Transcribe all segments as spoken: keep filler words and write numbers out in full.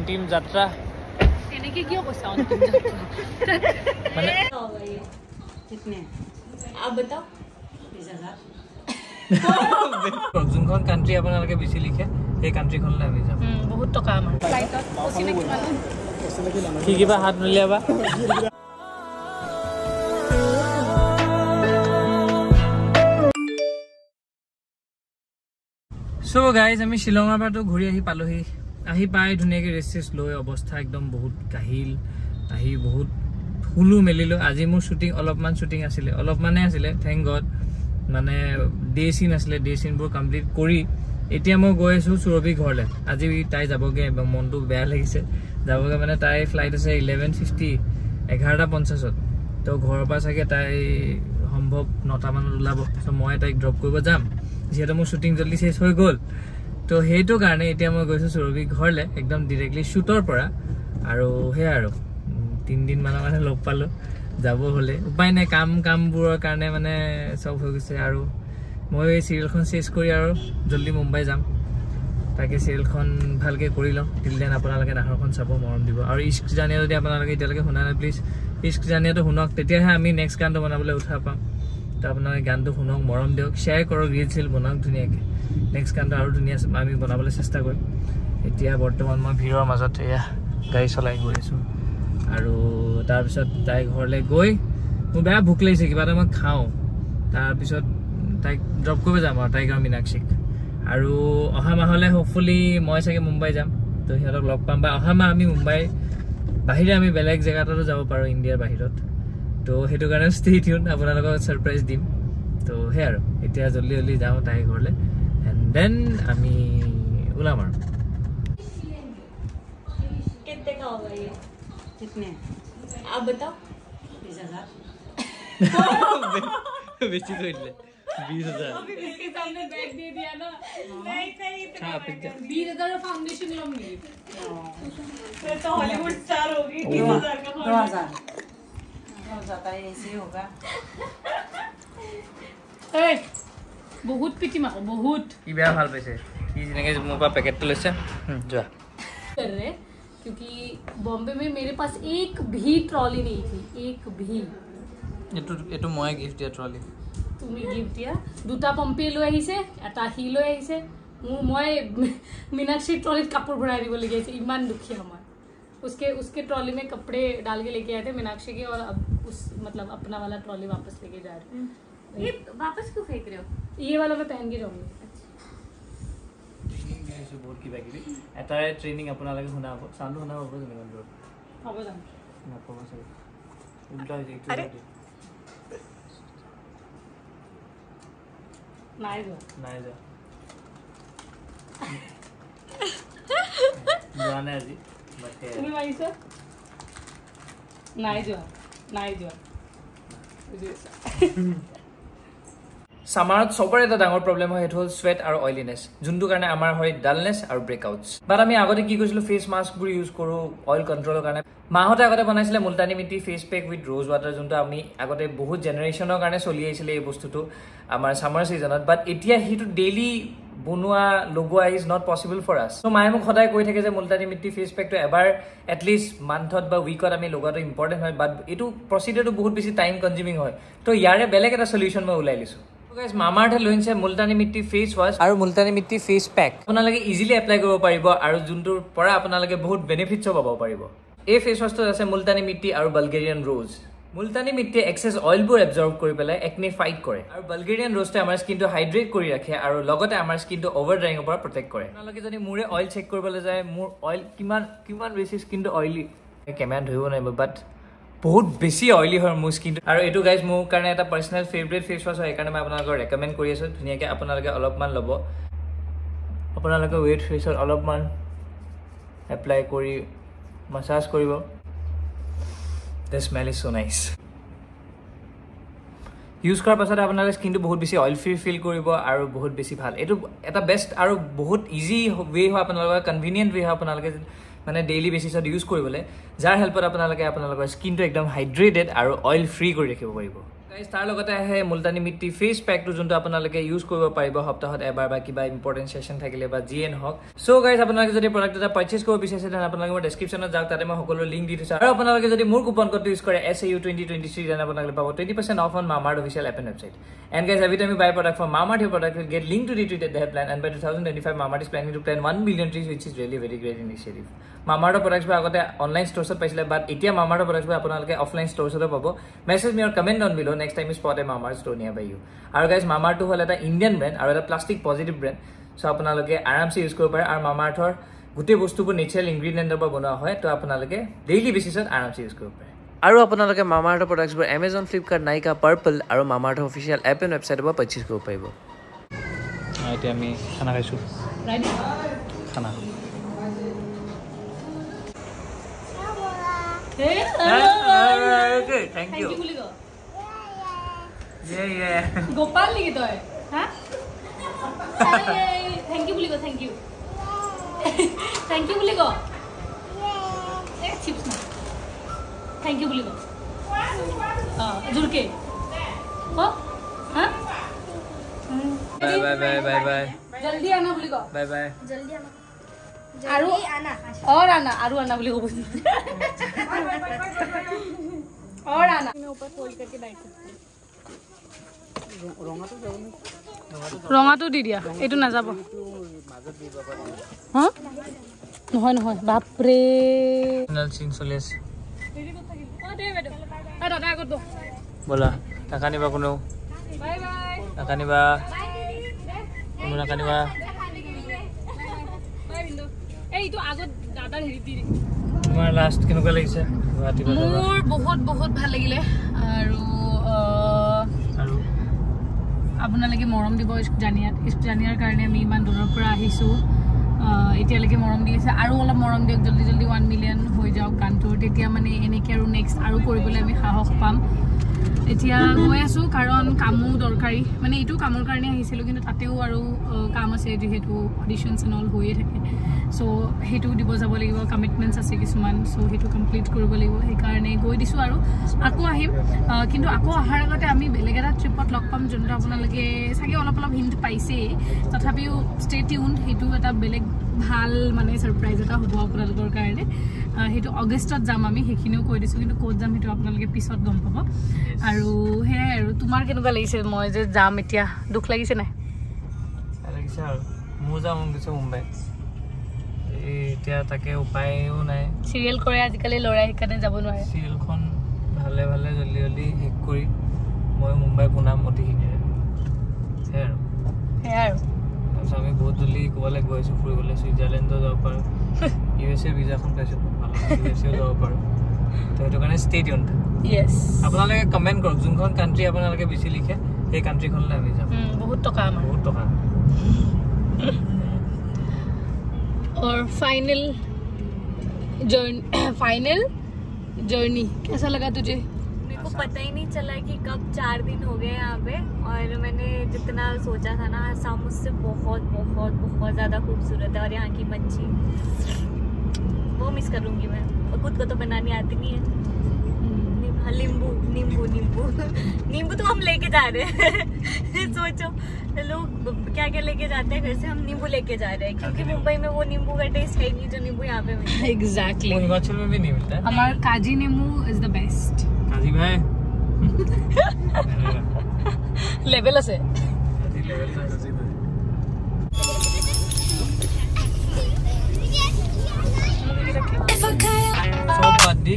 अंतिम यात्रा এনেকে কিয় কৈছা अंतिम यात्रा মানে कितने आप बताओ बीस हजार যোনখন কান্ট্ৰি আপোনালোকে বেছি লিখে সেই কান্ট্ৰিখনলৈ আমি যাম বহুত টকা আমাৰ ফ্লাইটত পচিনে কিমান কি কিবা হাত নুলিয়াবা সো গাইজ আমি শিলঙৰ পৰা তো ঘূৰি আহি পালোহি আহি পাই ধুনীয়াকৈ ৰেষ্ট চেষ্ট লৈ অৱস্থা একদম বহুত কাহিল আহি বহুত ফুলো মেলিলো আজি মোৰ শ্বুটিং অলপমান শ্বুটিং আছিলে অলপমানে আছিলে থেংক গড মানে ডে চিন আছিলে ডে চিনবোৰ কমপ্লিট কৰি এতিয়া মই গৈ আছো সুৰভি ঘৰলৈ আজি তাই যাবগে মনটো বেয়া লাগিছে যাবগে মানে তাই ফ্লাইট আছে ইলেভেন ফিফটি এঘাৰটা পঞ্চাছত তো ঘৰৰ পৰা চাগে তাই সম্ভৱ নটা মানত ওলাব চ' মই তাইক ড্ৰপ কৰিব যাম যিহেতু মোৰ শ্বুটিং জলদি শেষ হৈ গ'ল তো সেইটো কাৰণে এতিয়া মই গৈছোঁ সুৰভি ঘৰলৈ একদম ডিৰেক্টলি শ্বুটৰ পৰা আৰু সেয়া আৰু তিনিদিন মানৰ কাৰণে লগ পালোঁ যাব হ'লে উপায় নাই কাম কামবোৰৰ কাৰণে মানে চব হৈ গৈছে আৰু মই এই চিৰিয়েলখন চেছ কৰি আৰু জলদি মুম্বাই যাম তাকে চিৰিয়েলখন ভালকৈ কৰি লওঁ টিল দেন আপোনালোকে নাহৰখন চাব মৰম দিব আৰু ইস্ক জানিয়া যদি আপোনালোকে এতিয়ালৈকে শুনা নাই প্লিজ ইস্ক জানিয়াটো শুনক তেতিয়াহে আমি নেক্সট গানটো বনাবলৈ উঠা পাম তো আপোনালোকে গানটো শুনক মৰম দিয়ক শ্বেয়াৰ কৰক ৰিল চিল বনাওক ধুনীয়াকৈ নেক্সট গানটো আৰু ধুনীয়া আমি বনাবলৈ চেষ্টা কৰিম এতিয়া বৰ্তমান মই ভিৰৰ মাজত এয়া গাড়ী চলাই গৈ আছোঁ আৰু তাৰপিছত তাই ঘৰলৈ গৈ মোৰ বেয়া ভোক লাগিছে কিবা এটা মই খাওঁ তাৰপিছত তাইক ড্ৰপ কৰিব যাম আৰু তাইক আৰু মীনাক্ষীক আৰু অহা মাহলৈ হোপফুলি মই চাগে মুম্বাই যাম তো সিহঁতক লগ পাম বা অহা মাহ আমি মুম্বাই বাহিৰে আমি বেলেগ জেগাতো যাব পাৰোঁ ইণ্ডিয়াৰ বাহিৰত তো সেইটো কাৰণে ষ্টে টিউন আপোনালোকক ছাৰপ্ৰাইজ দিম তো সেয়া আৰু এতিয়া জল্দি জল্দি যাওঁ তাইৰ ঘৰলৈ এণ্ড দেন আমি ওলাম আৰু कितने आप बताओ बीस हजार बेची तो इतने बीस हजार इसके सामने बैग दे दिया ना नहीं नहीं बीस हजार का फाउंडेशन लूंगी फिर तो हॉलीवुड स्टार होगी बीस हजार का दो हजार हो जाता है ऐसे होगा ए बहुत पिटी मारो बहुत की बेया ভাল পাইছে কি যেনেকে মোৰ পৰা পেকেটটো লৈছে যোৱা कर रहे क्योंकि बॉम्बे में मेरे पास एक भी ट्रॉली नहीं थी एक भी এটো এটো মই গিফট দিয়া ট্ৰলি তুমি গিফট দিয়া দুটা পম্পি লৈ আহিছে এটা হি লৈ আহিছে মোৰ মই मीनाक्षी ट्रॉली কাপোৰ ভৰাই দিব লাগি আছে ইমান দুখী আমাৰ उसके उसके ट्रॉली में कपड़े डाल के लेके आए थे मीनाक्षी के और अब उस मतलब अपना वाला ट्रॉली वापस लेके जा रहे हैं ये वापस क्यों फेंक रहे हो ये वाला मैं पहन के जाऊंगी বহুত কিবা কিবি এটাৰে ট্ৰেইনিং আপোনালোকে শুনা হ'ব চাউণ্ড শুনা হ'ব যেনেকৈ দূৰত হ'ব যাম নাপাব চাগে উল্টা হৈ যায় আৰে নাই যোৱা নাই যোৱা যোৱা নাই আজি তুমি মাৰিছা নাই যোৱা নাই যোৱা সামাৰত সবৰে এটা ডাঙৰ প্ৰবলেম হয় এটা হ'ল স্ৱেট আৰু অইলিনেছ যোনটো কাৰণে আমাৰ হয় ডালনেছ আৰু ব্ৰেকআউটছ বাট আমি আগতে কি কৰিছিলো ফেস মাস্কবোৰ ইউজ কৰো অইল কন্ট্ৰোলৰ কাৰণে মাহতে আগতে বনাইছিলে multani mitti face pack with rose water যোনটো আমি আগতে বহুত জেনেৰেশ্যনৰ কাৰণে চলি আহিছিলে এই বস্তুটো আমাৰ সামাৰ সিজনত বাট এতিয়া হিটো ডেইলি বনোৱা লগোৱা is not possible for us so মায়ে মোক সদায় কৈ থাকে যে মুলতানি মিটি ফেস পেকটো এবাৰ এটলিষ্ট মান্থত বা উইকত আমি লগোৱাটো ইম্পৰ্টেণ্ট হয় বাট এইটো প্ৰচিডিউৰটো বহুত বেছি টাইম কনজিউমিং হয় তো ইয়াৰে বেলেগ এটা সলিউশন মই ওলাই লৈছো guys মামাৰ্থে লৈছে মুলতানি মিটি ফেস ওয়াশ আৰু মুলতানি মিটি ফেস পেক আপোনালোকে ইজিলি এপ্লাই কৰিব পাৰিব আৰু যোনটোৰ পৰা আপোনালোকে বহুত বেনিফিটছ পাব পাৰিব এই ফেস ওয়াশটো আছে মুলতানি মিটি আৰু বালগেৰিয়ান ৰ'জ মুলতানি মিটি এক্সেস অইলবোৰ এবজৰ্ব কৰি পেলাই একনি ফাইট কৰে আৰু বালগেৰিয়ান ৰ'জটো আমাৰ স্কিনটো হাইড্ৰেট কৰি ৰাখে আৰু লগতে আমাৰ স্কিনটো অভাৰ ড্ৰাইঙৰ পৰা প্ৰটেক্ট কৰে আপোনালোকে যদি মোৰে অইল চেক কৰিবলৈ যায় মোৰ অইল কিমান কিমান বেছি স্কিনটো অইলি কেমেৰা ধৰিব নোৱাৰিব বাট বহুত বেছি অইলি হয় মোৰ স্কিনটো আৰু এইটো গাইজ মোৰ কাৰণে এটা পাৰ্চনেল ফেভৰেট ফেস ওয়াশ হয় এইকাৰণে মই আপোনালোকক ৰেকমেণ্ড কৰি আছোঁ ধুনীয়াকৈ আপোনালোকে অলপমান ল'ব আপোনালোকে ৱেট ফেচত অলপমান এপ্লাই কৰি মাছাজ কৰিব the smell is so' nice use কৰাৰ পাছত আপোনালোকে স্কিনটো বহুত বেছি অইল ফ্ৰী ফিল কৰিব আৰু বহুত বেছি ভাল এইটো এটা বেষ্ট আৰু বহুত ইজি ৱে হয় আপোনালোকৰ কনভিনিয়েণ্ট ৱে হয় আপোনালোকে মানে ডেইলি বেচিছত ইউজ কৰিবলৈ যাৰ হেল্পত আপোনালোকে আপোনালোকৰ স্কিনটো একদম হাইড্ৰেটেড আৰু অইল ফ্ৰী কৰি ৰাখিব পাৰিব গাইস তাৰ লগতে আহে মুলতানি মিট্টি ফেস প্যাকটো যোনটো আপোনালোকে ইউজ কৰিব পাৰিব সপ্তাহত এবাৰ বা কিবা ইম্পৰ্টেন্ট সেশন থাকিলে বা জিএন হক সো গাইস আপোনালোকে যদি প্ৰডাক্ট এটা পাৰচেজ কৰিব বিচাৰিছে তেনে আপোনালোকে মোৰ ডেসক্ৰিপচনত যাওক তাতে মই সকলো লিংক দি দিছো আৰু আপোনালোকে যদি মোৰ কুপন কোড ইউজ কৰে S A U twenty twenty-three তেনে আপোনালোকে পাব twenty percent off on Mamaearth official app and website. And guys, every time you buy a product from Mamaearth, your product will get linked to the tweet at their plan. And by twenty twenty-five, Mamaearth is planning to plant one billion trees, which is really very great initiative. Mamaearth products by agote online stores se paisile, but etia Mamaearth products by apanaloke offline stores se pabo. Message me or comment down below next time you spot a Mamaearth store nearby you. Aru guys, Mamaearth to hol eta Indian brand aru eta plastic positive brand. So apanaloke aram se use koribo pare aru Mamaearth or gutei bostu bu natural ingredient ba bonoa hoy to apanaloke daily basis ot aram se use koribo pare. আৰু আপোনালোকে মামাআৰ্থৰ প্ৰডাক্টছবোৰ Amazon, Flipkart, Nykaa, Purple আৰু মামাআৰ্থৰ official app and ৱেবছাইটৰ পৰা purchase কৰিব পাৰিব। এতিয়া আমি খানা খাইছো। ৰাইট খানা। হে okay thank you. Thank you বুলি গ। ইয়ে ইয়ে। গোপাল লিখি তই, হা? থ্যাংক ইউ বুলি গ, থ্যাংক ইউ। থ্যাংক ইউ বুলি গ। এ চিপস না। थैंक यू बोलिगो हां जुड़ के हो हां bye bye bye bye bye जल्दी आना बोलिगो बाय बाय जल्दी आना जल्दी आना और आना आरु आना बोलिगो और आना मैं ऊपर फोल्ड करके बैठ सकती रंगा तो जाओ रंगा तो দি দিয়া এটো না যাব মাজত দি বাবা হ্যাঁ নহয় নহয় বাপ রে ন্যাল সিন চলেছ बोला नाकानिबा कोनो बाय बाय नाकानिबा कोनो नाकानिबा बाय बिंदु এই তো আগত দাদাৰ হেৰি দি তোমাৰ লাষ্ট কেনেকুৱা লাগিছে গুৱাহাটী বাজাৰ মোৰ বহুত বহুত ভাল লাগিলে আৰু আৰু আপোনালোকে মৰম দিব জানিয়াত জানিয়াৰ কাৰণে আমি ইমান দূৰৰ পৰা আহিছো এতিয়ালৈকে মৰম দি আছে আৰু অলপ মৰম দিয়ক জলদি জলদি one million হৈ যাওক গানটো তেতিয়া মানে এনেকে আৰু নেক্সট আৰু কৰিবলৈ আমি সাহস পাম এতিয়া গৈ আছো কাৰণ কামো দৰকাৰী মানে এইটো কামৰ কাৰণে আহিছিলো কিন্তু তাতেও আৰু কাম আছে যেহেতু অডিশনছ এণ্ড অল হৈয়ে থাকে সো হেতু দিব যাব লাগিব কমিটমেন্টছ আছে কিছুমান সো হেতু কমপ্লিট কৰিব লাগিব সেই কাৰণে গৈ দিছো আৰু আকৌ আহিম কিন্তু আকৌ আহাৰ আগতে আমি বেলেগ এটা ট্ৰিপত লগ পাম যোনটো আপোনালোকে সাগে অলপ অলপ হিন্ট পাইছে তথাপিও ষ্টে টিউনড হেতু এটা বেলেগ ভাল মানে সাৰপ্ৰাইজ এটা হ'ব আপোনালোকৰ কাৰণে হেতু আগষ্টত যাম আমি হেখিনিও কৈ দিছো কিন্তু কোত যাম হেতু আপোনালোকে পিছত গম পাব আৰু হে আৰু তোমাৰ কেনেকুৱা লাগিছে মই যে যাম এতিয়া দুখ লাগিছে নাই লাগিছে আৰু মই যাম গৈছে মুম্বাই এতিয়া তাকে উপায়ও নাই সিৰিয়েল কৰে আজিকালি লৰাই হিকানে যাব নোৱাৰে সিৰিয়েলখন ভালে ভালে জলদি জলদি হেক কৰি মই মুম্বাই পুনাম অতি হিনে হে আৰু হে আৰু আমি বহুত জলদি কোৱালে গৈছো ফুৰিবলৈ সুইজাৰলেণ্ডত যাব পাৰো ইউএছএ ভিসাখন পাইছো ভালো ইউএছএ যাব পাৰো তো এটো কাৰণে ষ্টে টিউনড यस আপোনালোকে কমেন্ট কৰক যোনখন কান্ট্ৰি আপোনালোকে বেছি লিখে এই কান্ট্ৰিখনলৈ আমি যাম বহুত টকা আমাৰ বহুত টকা और फाइनल जर्नी फाइनल जर्नी कैसा लगा तुझे मेरे को पता ही नहीं चला कि कब चार दिन हो गए यहाँ पे और मैंने जितना सोचा था ना आसाम मुझसे बहुत बहुत बहुत ज़्यादा खूबसूरत है और यहाँ की मच्छी वो मिस करूँगी मैं और खुद को तो बनानी आती नहीं है नींबू नींबू नींबू नींबू तो हम लेके जा रहे हैं सोचो लोग क्या क्या लेके जाते हैं घर से हम नींबू लेके जा रहे हैं क्योंकि मुंबई में वो नींबू का टेस्ट है नहीं जो नींबू यहाँ पे मिलता है एग्जैक्टली हिमाचल में भी नहीं मिलता है हमारा काजी नींबू इज द बेस्ट काजी भाई लेवल আছে काजी लेवल আছে काजी भाई सो पादी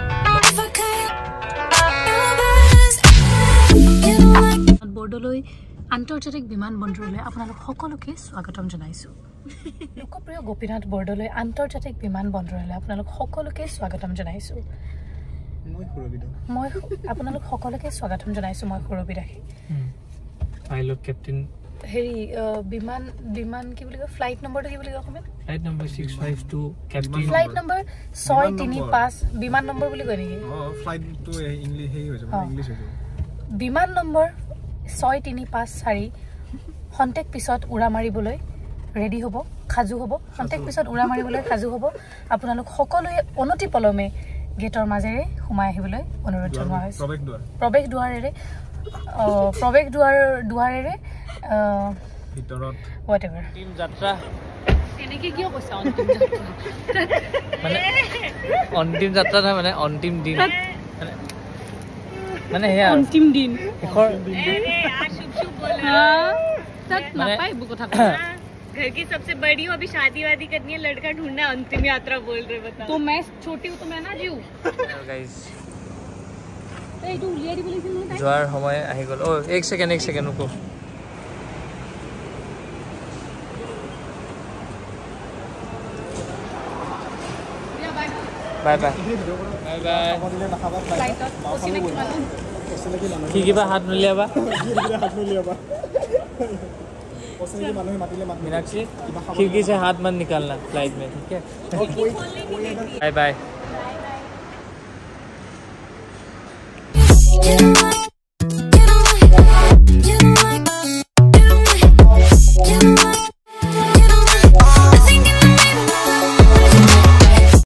বৰ্ডলৈ আন্তৰ্জাতিক বিমান বন্দৰলৈ আপোনালোক সকলোকে স্বাগতম জনাইছো লোকপ্ৰিয় গোপীনাথ বৰ্ডলৈ আন্তৰ্জাতিক বিমান বন্দৰলৈ আপোনালোক সকলোকে স্বাগতম জনাইছো মই সুৰবিদা মই আপোনালোক সকলোকে স্বাগতম জনাইছো মই সুৰবিদা পাইলট কেপ্টেইন হেৰি বিমান বিমান কি বুলি কয় ফ্লাইট নম্বৰটো কি বুলি কয় কমেন flight number six five two captain flight number six three five বিমান নম্বৰ বুলি কয় নেকি অ ফ্লাইট তো ইংলিশ হেই হৈ যাব ইংলিশ হৈ যাব বিমান নম্বৰ six three five four হন্তেক পিছত উৰা মাৰিবলৈ ৰেডি হ'ব খাজু হ'ব হন্তেক পিছত উৰা মাৰিবলৈ খাজু হ'ব আপোনালোক সকলোৱে অনতি পলমে গেটৰ মাজেৰে সোমাই আহিবলৈ অনুৰোধ জনোৱা হৈছে প্ৰৱেশ দুৱাৰ প্ৰৱেশ দুৱাৰেৰে প্ৰৱেশ দুৱাৰ দুৱাৰেৰে ভিতৰত হোৱাটএভাৰ টিম যাত্ৰা এনেকে কিয় কৈছা অন্তিম যাত্ৰা মানে অন্তিম যাত্ৰা নহয় মানে অন্তিম দিন মানে সেয়া অন্তিম দিন শেষৰ घर की सबसे बड़ी हूँ, अभी शादी वादी करनी है, लड़का ढूंढना है, अंतिम यात्रा बोल रहे बता। तो मैं छोटी हूँ तो मैं ना जीव गाइस এই তো উলিয়াই দিব লাগিছিল নহয় তাই যোৱাৰ সময় আহি গ'ল ও এক সেকেন্ড এক second রুকো bye bye bye bye ফ্লাইটত অচিনাকি মানুহ কি কিবা হাত নুলিয়াবা হাত নুলিয়াবা অচিনাকি মানুহে মাতিলে মাত मीनाक्षी खिड़की से हाथ मत निकालना फ्लाइट में ठीक है बाय बाय